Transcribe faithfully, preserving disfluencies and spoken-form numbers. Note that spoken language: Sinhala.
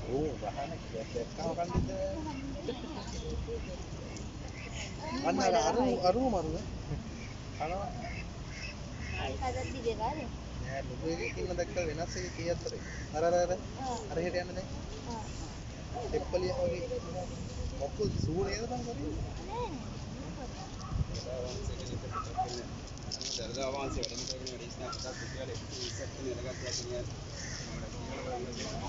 ඕ ගහන දැක්කම කන්දිද අන්න අර අරු අරු මරුද අනවා හදත් දිගේ කාලේ නෑ ලොකු එකකින් දැක්ක වෙනස් එකක් කී අතරේ අර අර අර අර හෙට යන්නේ දැන් ටෙප්පලිය වගේ මොකද සූ නේද බං කරේ දරදා වංශය වැඩම කරගෙන වැඩි ස්නාප්පක් විදියට ඉස්සෙත් නෙලගත්තා කියන්නේ